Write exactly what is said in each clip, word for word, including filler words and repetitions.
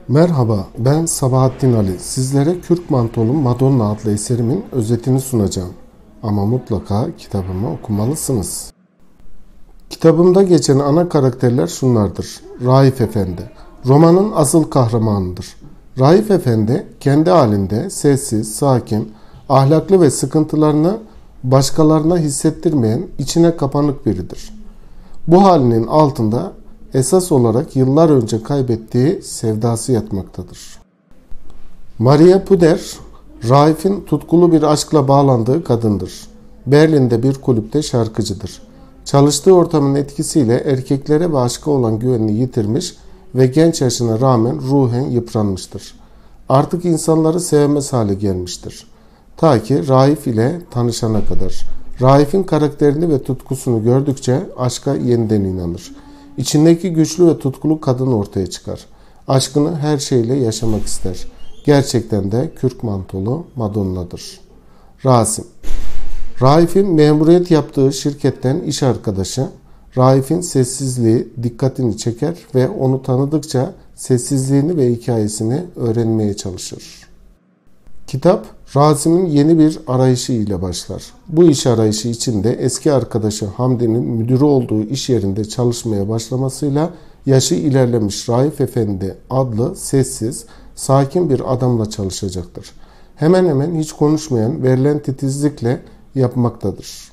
Merhaba, ben Sabahattin Ali. Sizlere Kürk Mantolu Madonna adlı eserimin özetini sunacağım. Ama mutlaka kitabımı okumalısınız. Kitabımda geçen ana karakterler şunlardır. Raif Efendi, romanın asıl kahramanıdır. Raif Efendi, kendi halinde sessiz, sakin, ahlaklı ve sıkıntılarını başkalarına hissettirmeyen, içine kapanık biridir. Bu halinin altında esas olarak yıllar önce kaybettiği sevdası yatmaktadır. Maria Puder, Raif'in tutkulu bir aşkla bağlandığı kadındır. Berlin'de bir kulüpte şarkıcıdır. Çalıştığı ortamın etkisiyle erkeklere ve aşka olan güvenini yitirmiş ve genç yaşına rağmen ruhen yıpranmıştır. Artık insanları sevmez hale gelmiştir. Ta ki Raif ile tanışana kadar. Raif'in karakterini ve tutkusunu gördükçe aşka yeniden inanır. İçindeki güçlü ve tutkulu kadın ortaya çıkar. Aşkını her şeyle yaşamak ister. Gerçekten de Kürk Mantolu Madonna'dır. Rasim, Raif'in memuriyet yaptığı şirketten iş arkadaşı. Raif'in sessizliği dikkatini çeker ve onu tanıdıkça sessizliğini ve hikayesini öğrenmeye çalışır. Kitap, Rasim'in yeni bir arayışı ile başlar. Bu iş arayışı içinde eski arkadaşı Hamdi'nin müdürü olduğu iş yerinde çalışmaya başlamasıyla yaşı ilerlemiş Raif Efendi adlı sessiz, sakin bir adamla çalışacaktır. Hemen hemen hiç konuşmayan, verilen titizlikle yapmaktadır.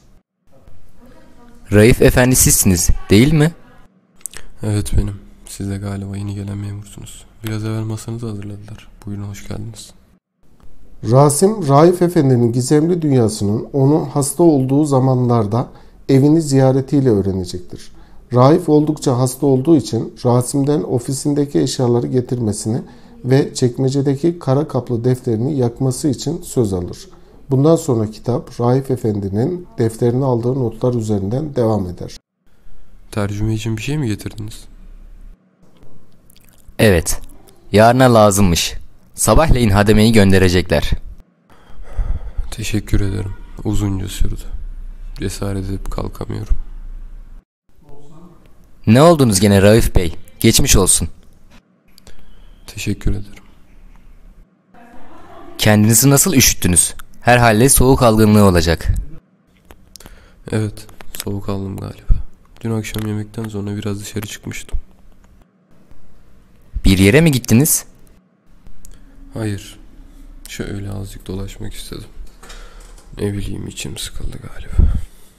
Raif Efendi sizsiniz, değil mi? Evet benim. Siz de galiba yeni gelen memursunuz. Biraz evvel masanızı hazırladılar. Buyurun, hoş geldiniz. Rasim, Raif Efendi'nin gizemli dünyasının onun hasta olduğu zamanlarda evini ziyaretiyle öğrenecektir. Raif oldukça hasta olduğu için Rasim'den ofisindeki eşyaları getirmesini ve çekmecedeki kara kaplı defterini yakması için söz alır. Bundan sonra kitap Raif Efendi'nin defterini aldığı notlar üzerinden devam eder. Tercüme için bir şey mi getirdiniz? Evet, yarına lazımmış. Sabahleyin hademeyi gönderecekler. Teşekkür ederim. Uzunca sürdü. Cesaret edip kalkamıyorum. Ne oldunuz gene Raif Bey? Geçmiş olsun. Teşekkür ederim. Kendinizi nasıl üşüttünüz? Herhalde soğuk algınlığı olacak. Evet, soğuk aldım galiba. Dün akşam yemekten sonra biraz dışarı çıkmıştım. Bir yere mi gittiniz? Hayır. Şöyle azıcık dolaşmak istedim. Ne bileyim, içim sıkıldı galiba.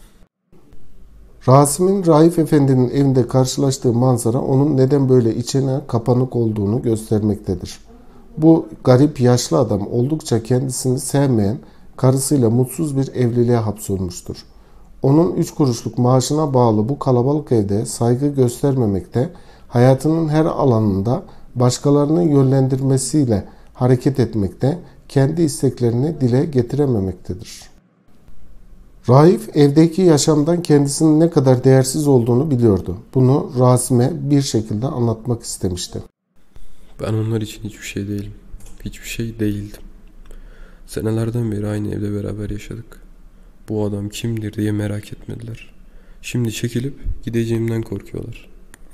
Rasim'in Raif Efendi'nin evinde karşılaştığı manzara onun neden böyle içine kapanık olduğunu göstermektedir. Bu garip yaşlı adam oldukça kendisini sevmeyen, karısıyla mutsuz bir evliliğe hapsolmuştur. Onun üç kuruşluk maaşına bağlı bu kalabalık evde saygı göstermemekte, hayatının her alanında başkalarının yönlendirmesiyle hareket etmekte, kendi isteklerini dile getirememektedir. Raif evdeki yaşamdan kendisinin ne kadar değersiz olduğunu biliyordu. Bunu Rasim'e bir şekilde anlatmak istemişti. Ben onlar için hiçbir şey değilim. Hiçbir şey değildim. Senelerden beri aynı evde beraber yaşadık. Bu adam kimdir diye merak etmediler. Şimdi çekilip gideceğimden korkuyorlar.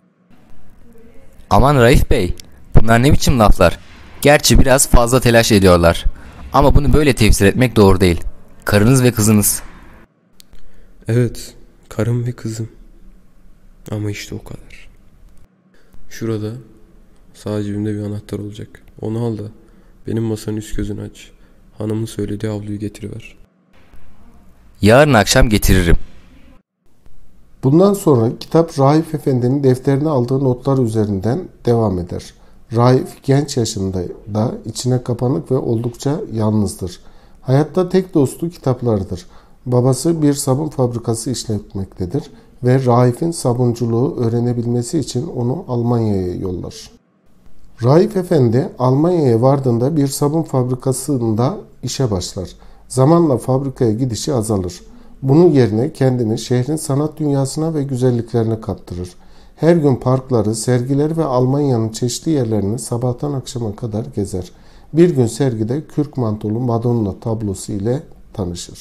Aman Raif Bey, bunlar ne biçim laflar? Gerçi biraz fazla telaş ediyorlar. Ama bunu böyle tefsir etmek doğru değil. Karınız ve kızınız. Evet, karım ve kızım. Ama işte o kadar. Şurada sağ cebimde bir anahtar olacak. Onu al da benim masanın üst gözünü aç. Hanımın söylediği havluyu getiriver. Yarın akşam getiririm. Bundan sonra kitap Raif Efendi'nin defterine aldığı notlar üzerinden devam eder. Raif genç yaşında da içine kapanık ve oldukça yalnızdır. Hayatta tek dostu kitaplardır. Babası bir sabun fabrikası işletmektedir ve Raif'in sabunculuğu öğrenebilmesi için onu Almanya'ya yollar. Raif Efendi Almanya'ya vardığında bir sabun fabrikasında işe başlar. Zamanla fabrikaya gidişi azalır. Bunun yerine kendini şehrin sanat dünyasına ve güzelliklerine kaptırır. Her gün parkları, sergileri ve Almanya'nın çeşitli yerlerini sabahtan akşama kadar gezer. Bir gün sergide Kürk Mantolu Madonna tablosu ile tanışır.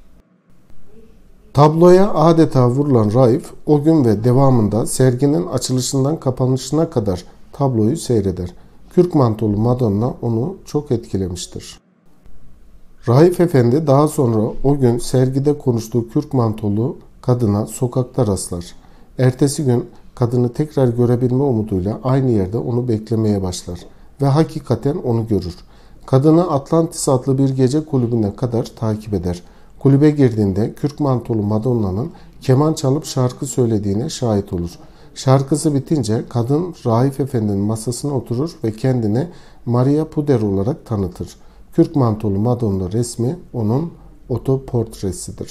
Tabloya adeta vurulan Raif o gün ve devamında serginin açılışından kapanışına kadar tabloyu seyreder. Kürk mantolu Madonna onu çok etkilemiştir. Raif Efendi daha sonra o gün sergide konuştuğu kürk mantolu kadına sokakta rastlar. Ertesi gün kadını tekrar görebilme umuduyla aynı yerde onu beklemeye başlar ve hakikaten onu görür. Kadını Atlantis adlı bir gece kulübüne kadar takip eder. Kulübe girdiğinde kürk mantolu Madonna'nın keman çalıp şarkı söylediğine şahit olur. Şarkısı bitince kadın Raif Efendi'nin masasına oturur ve kendini Maria Puder olarak tanıtır. Kürk mantolu Madonna resmi onun otoportresidir.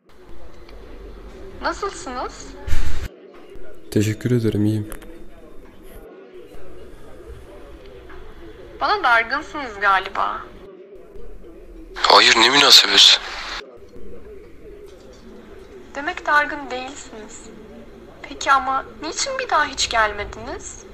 Nasılsınız? Teşekkür ederim, iyiyim. Bana dargınsınız galiba. Hayır, ne münasebet. Demek dargın değilsiniz. Peki ama niçin bir daha hiç gelmediniz?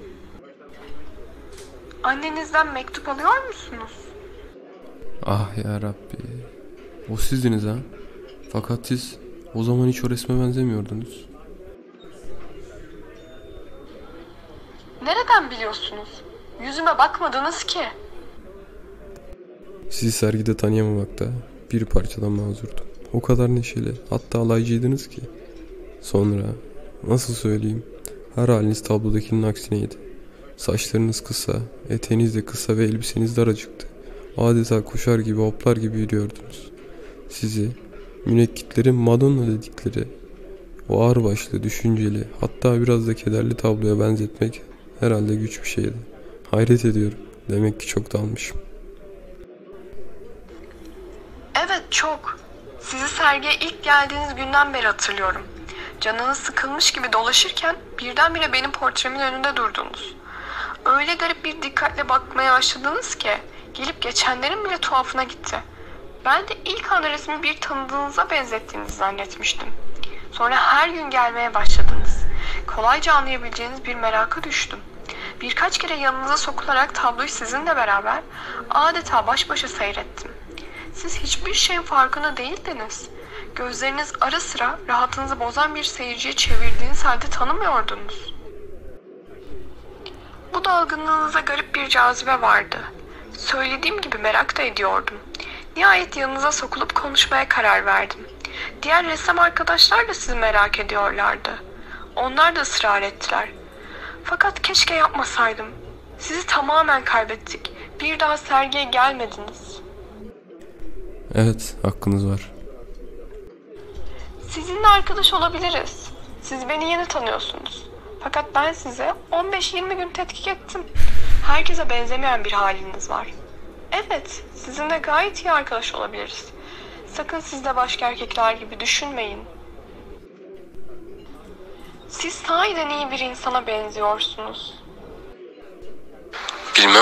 Annenizden mektup alıyor musunuz? Ah ya Rabbi. O sizdiniz ha. Fakat siz o zaman hiç o resme benzemiyordunuz. Nereden biliyorsunuz? Yüzüme bakmadınız ki. Sizi sergide tanıyamamakta bir parçadan mazurdum. O kadar neşeli, hatta alaycıydınız ki. Sonra, nasıl söyleyeyim, her haliniz tablodakinin aksineydi. Saçlarınız kısa, eteğiniz de kısa ve elbiseniz daracıktı. Adeta koşar gibi, hoplar gibi yürüyordunuz. Sizi, münekkitlerin Madonna dedikleri, o ağırbaşlı, düşünceli, hatta biraz da kederli tabloya benzetmek herhalde güç bir şeydi. Hayret ediyorum. Demek ki çok dalmışım. Evet, çok. Sizi sergiye ilk geldiğiniz günden beri hatırlıyorum. Canınız sıkılmış gibi dolaşırken birdenbire benim portremin önünde durdunuz. Öyle garip bir dikkatle bakmaya başladınız ki gelip geçenlerin bile tuhafına gitti. Ben de ilk anda resmi bir tanıdığınıza benzettiğinizi zannetmiştim. Sonra her gün gelmeye başladınız. Kolayca anlayabileceğiniz bir meraka düştüm. Birkaç kere yanınıza sokularak tabloyu sizinle beraber adeta baş başa seyrettim. Siz hiçbir şeyin farkında değildiniz. Gözleriniz ara sıra rahatınızı bozan bir seyirciye çevirdiğiniz halde tanımıyordunuz. Bu dalgınlığınıza garip bir cazibe vardı. Söylediğim gibi merak da ediyordum. Nihayet yanınıza sokulup konuşmaya karar verdim. Diğer ressam arkadaşlar da sizi merak ediyorlardı. Onlar da ısrar ettiler. Fakat keşke yapmasaydım. Sizi tamamen kaybettik. Bir daha sergiye gelmediniz. Evet, hakkınız var. Sizinle arkadaş olabiliriz. Siz beni yeni tanıyorsunuz. Fakat ben size on beş yirmi gün tetkik ettim. Herkese benzemeyen bir haliniz var. Evet, sizinle gayet iyi arkadaş olabiliriz. Sakın siz de başka erkekler gibi düşünmeyin. Siz sahiden iyi bir insana benziyorsunuz. Bilmem.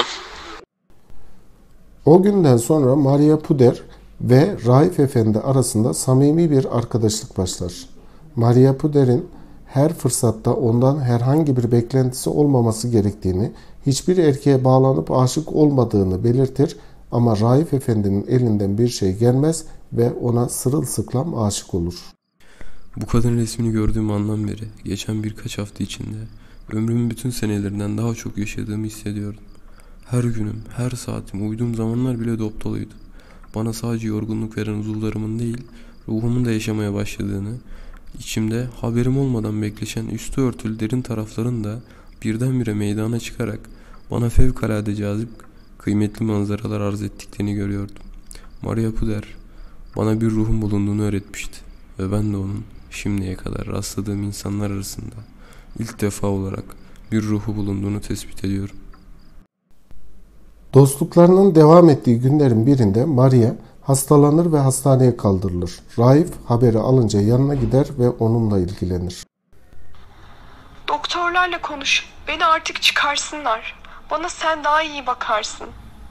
O günden sonra Maria Puder ve Raif Efendi arasında samimi bir arkadaşlık başlar. Maria Puder'in her fırsatta ondan herhangi bir beklentisi olmaması gerektiğini, hiçbir erkeğe bağlanıp aşık olmadığını belirtir ama Raif Efendi'nin elinden bir şey gelmez ve ona sırılsıklam aşık olur. Bu kadın resmini gördüğüm andan beri geçen birkaç hafta içinde ömrümün bütün senelerinden daha çok yaşadığımı hissediyorum. Her günüm, her saatim, uyuduğum zamanlar bile dop doluydu. Bana sadece yorgunluk veren uzuvlarımın değil, ruhumun da yaşamaya başladığını, içimde haberim olmadan bekleşen üstü örtülü derin tarafların da birdenbire meydana çıkarak bana fevkalade cazip, kıymetli manzaralar arz ettiklerini görüyordum. Maria Puder bana bir ruhun bulunduğunu öğretmişti ve ben de onun şimdiye kadar rastladığım insanlar arasında ilk defa olarak bir ruhu bulunduğunu tespit ediyorum. Dostluklarının devam ettiği günlerin birinde Maria hastalanır ve hastaneye kaldırılır. Raif haberi alınca yanına gider ve onunla ilgilenir. Doktorlarla konuş. Beni artık çıkarsınlar. Bana sen daha iyi bakarsın.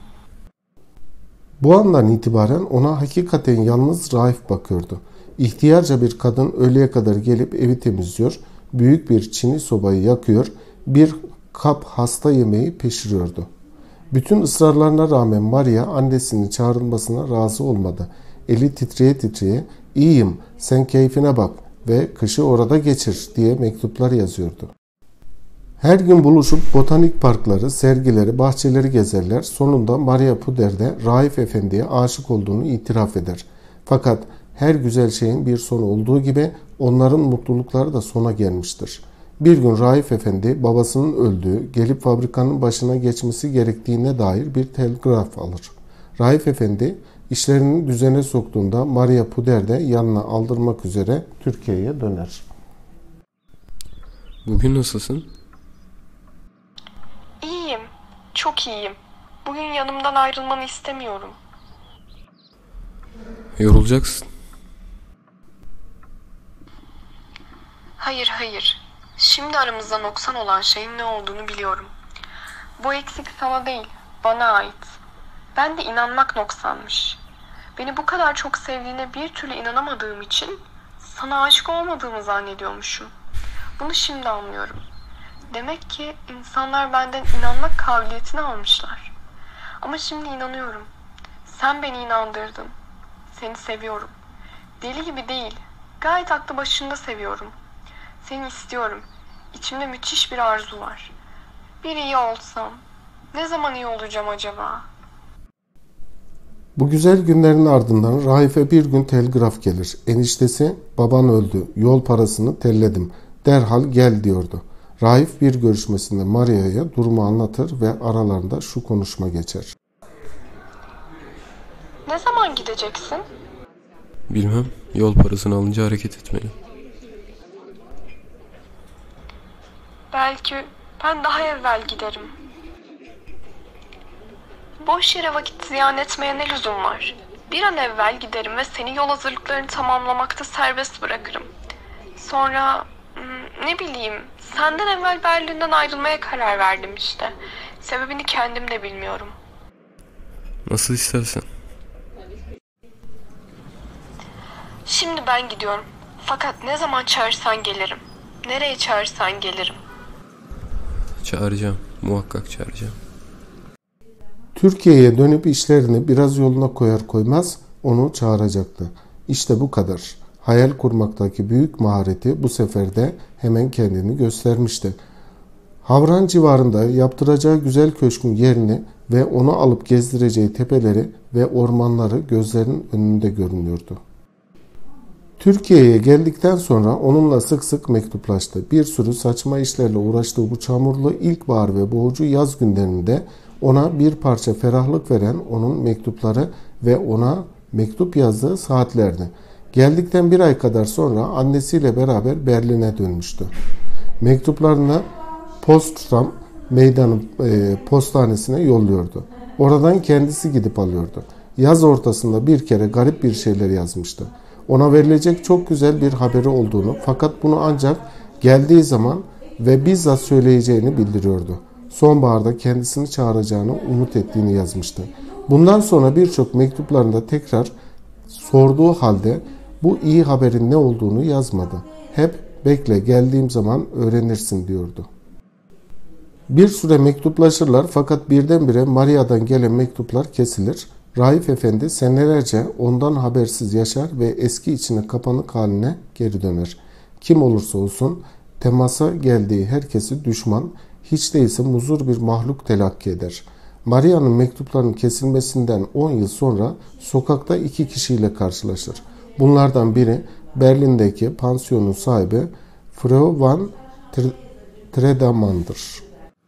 Bu andan itibaren ona hakikaten yalnız Raif bakıyordu. İhtiyarca bir kadın öğleye kadar gelip evi temizliyor, büyük bir çini sobayı yakıyor, bir kap hasta yemeği pişiriyordu. Bütün ısrarlarına rağmen Maria annesinin çağrılmasına razı olmadı. Eli titreye titreye "İyiyim, sen keyfine bak ve kışı orada geçir" diye mektuplar yazıyordu. Her gün buluşup botanik parkları, sergileri, bahçeleri gezerler. Sonunda Maria Puder de Raif Efendi'ye aşık olduğunu itiraf eder. Fakat her güzel şeyin bir sonu olduğu gibi onların mutlulukları da sona gelmiştir. Bir gün Raif Efendi babasının öldüğü, gelip fabrikanın başına geçmesi gerektiğine dair bir telgraf alır. Raif Efendi işlerini düzene soktuğunda Maria Puder de yanına aldırmak üzere Türkiye'ye döner. Bugün nasılsın? İyiyim, çok iyiyim. Bugün yanımdan ayrılmanı istemiyorum. Yorulacaksın. Hayır, hayır. Şimdi aramızda noksan olan şeyin ne olduğunu biliyorum. Bu eksik sana değil, bana ait. Ben de inanmak noksanmış. Beni bu kadar çok sevdiğine bir türlü inanamadığım için sana aşık olmadığımı zannediyormuşum. Bunu şimdi anlıyorum. Demek ki insanlar benden inanmak kabiliyetini almışlar. Ama şimdi inanıyorum. Sen beni inandırdın. Seni seviyorum. Deli gibi değil, gayet aklı başında seviyorum. Seni istiyorum. İçimde müthiş bir arzu var. Bir iyi olsam. Ne zaman iyi olacağım acaba? Bu güzel günlerin ardından Raif'e bir gün telgraf gelir. Eniştesi baban öldü, yol parasını telledim, derhal gel diyordu. Raif bir görüşmesinde Maria'ya durumu anlatır ve aralarında şu konuşma geçer. Ne zaman gideceksin? Bilmem. Yol parasını alınca hareket etmeli. Belki ben daha evvel giderim. Boş yere vakit ziyan etmeye ne lüzum var? Bir an evvel giderim ve seni yol hazırlıklarını tamamlamakta serbest bırakırım. Sonra ne bileyim, senden evvel Berlin'den ayrılmaya karar verdim işte. Sebebini kendim de bilmiyorum. Nasıl istersen. Şimdi ben gidiyorum. Fakat ne zaman çağırsan gelirim. Nereye çağırsan gelirim. Çağıracağım. Muhakkak çağıracağım. Türkiye'ye dönüp işlerini biraz yoluna koyar koymaz onu çağıracaktı. İşte bu kadar. Hayal kurmaktaki büyük mahareti bu sefer de hemen kendini göstermişti. Havran civarında yaptıracağı güzel köşkün yerini ve onu alıp gezdireceği tepeleri ve ormanları gözlerinin önünde görünüyordu. Türkiye'ye geldikten sonra onunla sık sık mektuplaştı. Bir sürü saçma işlerle uğraştığı bu çamurlu ilkbahar ve boğucu yaz günlerinde ona bir parça ferahlık veren onun mektupları ve ona mektup yazdığı saatlerdi. Geldikten bir ay kadar sonra annesiyle beraber Berlin'e dönmüştü. Mektuplarını Potsdam meydanı e, postanesine yolluyordu. Oradan kendisi gidip alıyordu. Yaz ortasında bir kere garip bir şeyler yazmıştı. Ona verilecek çok güzel bir haberi olduğunu, fakat bunu ancak geldiği zaman ve bizzat söyleyeceğini bildiriyordu. Sonbaharda kendisini çağıracağını umut ettiğini yazmıştı. Bundan sonra birçok mektuplarında tekrar sorduğu halde bu iyi haberin ne olduğunu yazmadı. Hep bekle, geldiğim zaman öğrenirsin diyordu. Bir süre mektuplaşırlar, fakat birdenbire Maria'dan gelen mektuplar kesilir. Raif Efendi senelerce ondan habersiz yaşar ve eski içine kapanık haline geri döner. Kim olursa olsun temasa geldiği herkesi düşman, hiç değilse muzur bir mahluk telakki eder. Maria'nın mektuplarının kesilmesinden on yıl sonra sokakta iki kişiyle karşılaşır. Bunlardan biri Berlin'deki pansiyonun sahibi Frau van Tredamann'dır.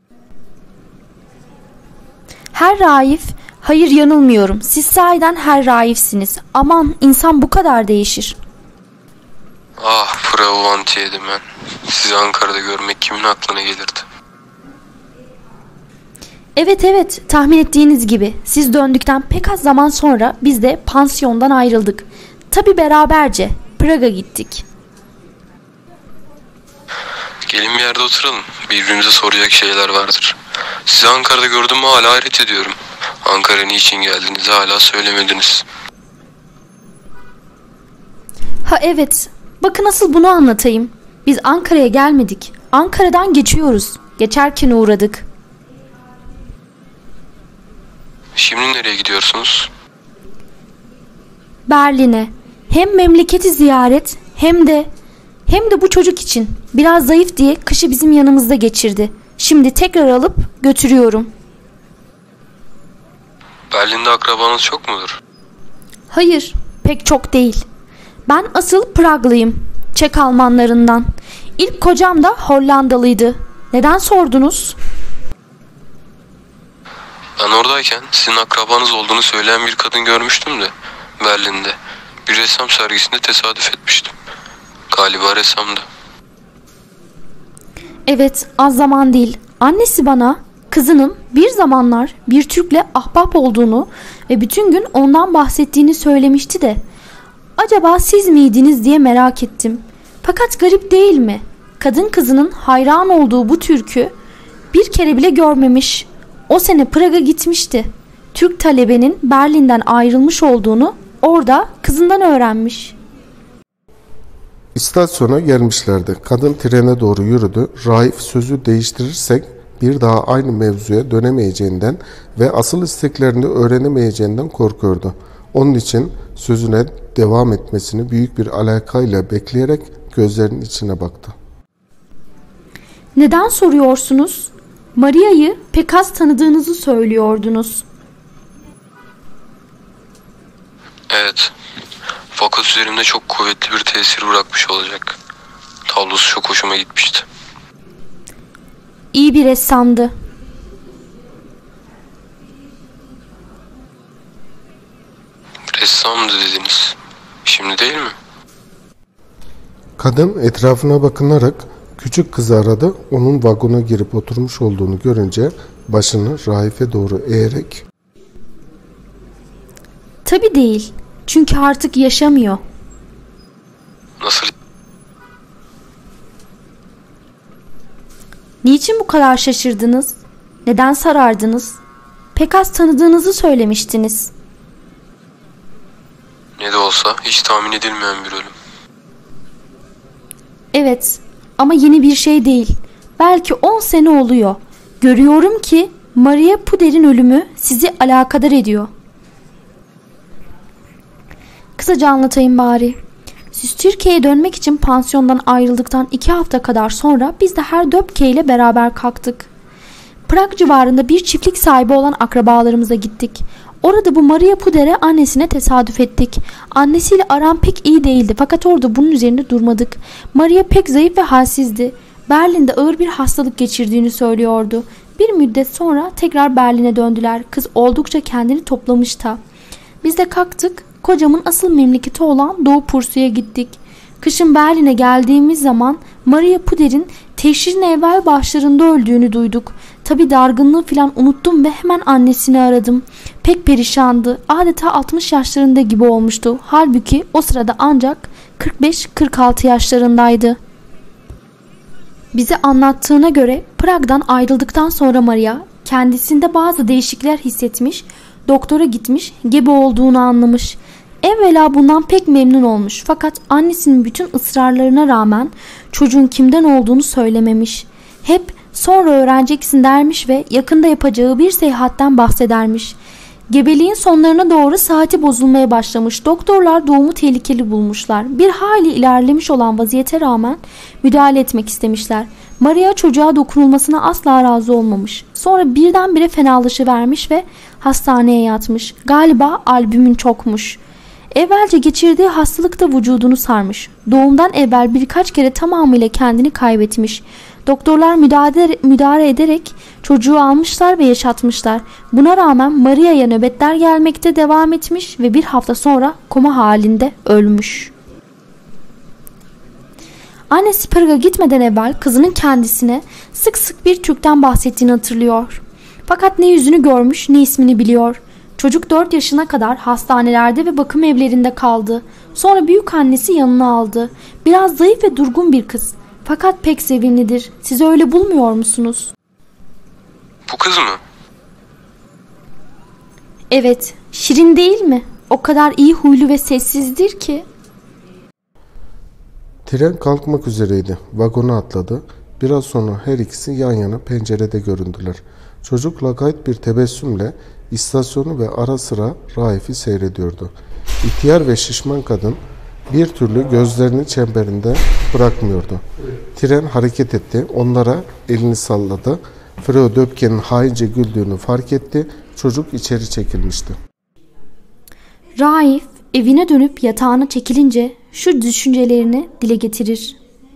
Herr Raif, hayır yanılmıyorum. Siz sahiden Herr Raif'siniz. Aman, insan bu kadar değişir. Ah Frau van Tiedemann. Sizi Ankara'da görmek kimin aklına gelirdi? Evet evet, tahmin ettiğiniz gibi. Siz döndükten pek az zaman sonra biz de pansiyondan ayrıldık. Tabii beraberce Praga gittik. Gelin bir yerde oturalım. Birbirimize soracak şeyler vardır. Sizi Ankara'da gördüm mü hala hayret ediyorum. Ankara'ya niçin geldiğinizi hala söylemediniz. Ha evet, bakın nasıl bunu anlatayım. Biz Ankara'ya gelmedik. Ankara'dan geçiyoruz. Geçerken uğradık. Şimdi nereye gidiyorsunuz? Berlin'e. Hem memleketi ziyaret hem de hem de bu çocuk için. Biraz zayıf diye kışı bizim yanımızda geçirdi. Şimdi tekrar alıp götürüyorum. Berlin'de akrabanız çok mudur? Hayır, pek çok değil. Ben asıl Praglıyım. Çek Almanlarından. İlk kocam da Hollandalıydı. Neden sordunuz? Ben oradayken sizin akrabanız olduğunu söyleyen bir kadın görmüştüm de Berlin'de. Bir ressam sergisinde tesadüf etmiştim. Galiba ressamdı. Evet, az zaman değil. Annesi bana kızının bir zamanlar bir Türk'le ahbap olduğunu ve bütün gün ondan bahsettiğini söylemişti de acaba siz miydiniz diye merak ettim. Fakat garip değil mi? Kadın kızının hayran olduğu bu Türk'ü bir kere bile görmemiş. O sene Prag'a gitmişti. Türk talebenin Berlin'den ayrılmış olduğunu orada kızından öğrenmiş. İstasyona gelmişlerdi. Kadın trene doğru yürüdü. Raif sözü değiştirirsek bir daha aynı mevzuya dönemeyeceğinden ve asıl isteklerini öğrenemeyeceğinden korkuyordu. Onun için sözüne devam etmesini büyük bir alakayla bekleyerek gözlerinin içine baktı. Neden soruyorsunuz? Maria'yı pek az tanıdığınızı söylüyordunuz. Evet. Fakat üzerimde çok kuvvetli bir tesir bırakmış olacak. Tablosu çok hoşuma gitmişti. İyi bir ressamdı. Ressamdı dediniz. Şimdi değil mi? Kadın etrafına bakınarak küçük kızı aradı. Onun vagona girip oturmuş olduğunu görünce başını Raif'e doğru eğerek Tabii değil. Çünkü artık yaşamıyor. Nasıl? Niçin bu kadar şaşırdınız? Neden sarardınız? Pek az tanıdığınızı söylemiştiniz. Ne de olsa hiç tahmin edilmeyen bir ölüm. Evet, ama yeni bir şey değil. Belki on sene oluyor. Görüyorum ki Maria Puder'in ölümü sizi alakadar ediyor. Kısaca anlatayım bari. Siz Türkiye'ye dönmek için pansiyondan ayrıldıktan iki hafta kadar sonra biz de Herr Döpke ile beraber kalktık. Prag civarında bir çiftlik sahibi olan akrabalarımıza gittik. Orada bu Maria Puder'e annesine tesadüf ettik. Annesiyle aram pek iyi değildi fakat orada bunun üzerinde durmadık. Maria pek zayıf ve halsizdi. Berlin'de ağır bir hastalık geçirdiğini söylüyordu. Bir müddet sonra tekrar Berlin'e döndüler. Kız oldukça kendini toplamış da. Biz de kalktık. Kocamın asıl memleketi olan Doğu Prusya'ya gittik. Kışın Berlin'e geldiğimiz zaman Maria Puder'in teşhirin evvel başlarında öldüğünü duyduk. Tabi dargınlığı filan unuttum ve hemen annesini aradım. Pek perişandı. Adeta altmış yaşlarında gibi olmuştu. Halbuki o sırada ancak kırk beş kırk altı yaşlarındaydı. Bize anlattığına göre Prag'dan ayrıldıktan sonra Maria kendisinde bazı değişiklikler hissetmiş, doktora gitmiş, gebe olduğunu anlamış. Evvela bundan pek memnun olmuş fakat annesinin bütün ısrarlarına rağmen çocuğun kimden olduğunu söylememiş. Hep sonra öğreneceksin dermiş ve yakında yapacağı bir seyahatten bahsedermiş. Gebeliğin sonlarına doğru saati bozulmaya başlamış. Doktorlar doğumu tehlikeli bulmuşlar. Bir hayli ilerlemiş olan vaziyete rağmen müdahale etmek istemişler. Maria çocuğa dokunulmasına asla razı olmamış. Sonra birdenbire fenalaşıvermiş ve hastaneye yatmış. Galiba albümün çokmuş. Evvelce geçirdiği hastalık da vücudunu sarmış. Doğumdan evvel birkaç kere tamamıyla kendini kaybetmiş. Doktorlar müdahale, müdahale ederek çocuğu almışlar ve yaşatmışlar. Buna rağmen Maria'ya nöbetler gelmekte devam etmiş ve bir hafta sonra koma halinde ölmüş. Annesi Prag'a gitmeden evvel kızının kendisine sık sık bir Türk'ten bahsettiğini hatırlıyor. Fakat ne yüzünü görmüş ne ismini biliyor. Çocuk dört yaşına kadar hastanelerde ve bakım evlerinde kaldı. Sonra büyük annesi yanına aldı. Biraz zayıf ve durgun bir kız. Fakat pek sevimlidir. Siz öyle bulmuyor musunuz? Bu kız mı? Evet, şirin değil mi? O kadar iyi huylu ve sessizdir ki. Tren kalkmak üzereydi. Vagona atladı. Biraz sonra her ikisi yan yana pencerede göründüler. Çocuk lakayt bir tebessümle istasyonu ve ara sıra Raif'i seyrediyordu. İhtiyar ve şişman kadın Bir türlü gözlerini çemberinde bırakmıyordu. Tren hareket etti. Onlara elini salladı. Freo Döpke'nin haince güldüğünü fark etti. Çocuk içeri çekilmişti. Raif evine dönüp yatağına çekilince şu düşüncelerini dile getirir.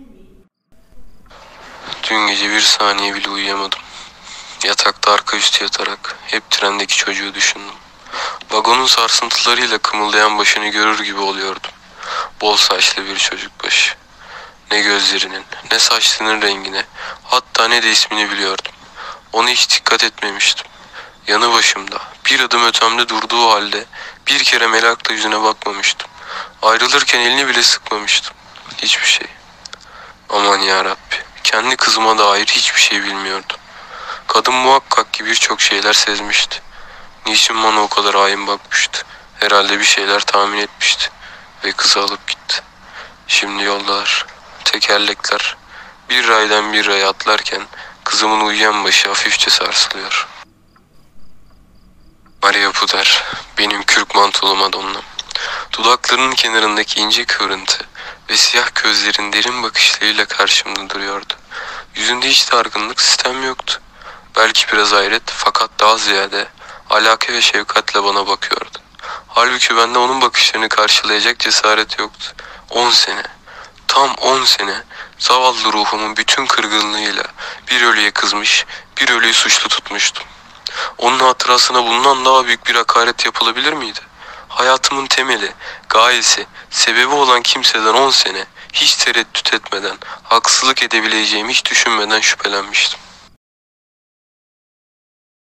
Dün gece bir saniye bile uyuyamadım. Yatakta arka üstü yatarak hep trendeki çocuğu düşündüm. Vagonun sarsıntılarıyla kımıldayan başını görür gibi oluyordum. Bol saçlı bir çocuk başı. Ne gözlerinin, ne saçlarının rengine, hatta ne de ismini biliyordum. Ona hiç dikkat etmemiştim. Yanı başımda, bir adım ötemde durduğu halde bir kere merakla yüzüne bakmamıştım. Ayrılırken elini bile sıkmamıştım. Hiçbir şey. Aman yarabbi, kendi kızıma dair hiçbir şey bilmiyordum. Kadın muhakkak ki birçok şeyler sezmişti. Niçin bana o kadar hain bakmıştı? Herhalde bir şeyler tahmin etmişti ve kızı alıp gitti. Şimdi yoldalar, tekerlekler bir raydan bir raya atlarken kızımın uyuyan başı hafifçe sarsılıyor. Maria Puder, benim kürk mantolu Madonna'm. Dudaklarının kenarındaki ince kıvrıntı ve siyah gözlerin derin bakışlarıyla karşımda duruyordu. Yüzünde hiç dargınlık, sistem yoktu. Belki biraz hayret fakat daha ziyade alaka ve şefkatle bana bakıyordu. Halbuki bende onun bakışlarını karşılayacak cesaret yoktu. On sene, tam on sene zavallı ruhumun bütün kırgınlığıyla bir ölüye kızmış, bir ölüyü suçlu tutmuştum. Onun hatırasına bundan daha büyük bir hakaret yapılabilir miydi? Hayatımın temeli, gayesi, sebebi olan kimseden on sene hiç tereddüt etmeden, haksızlık edebileceğimi hiç düşünmeden şüphelenmiştim.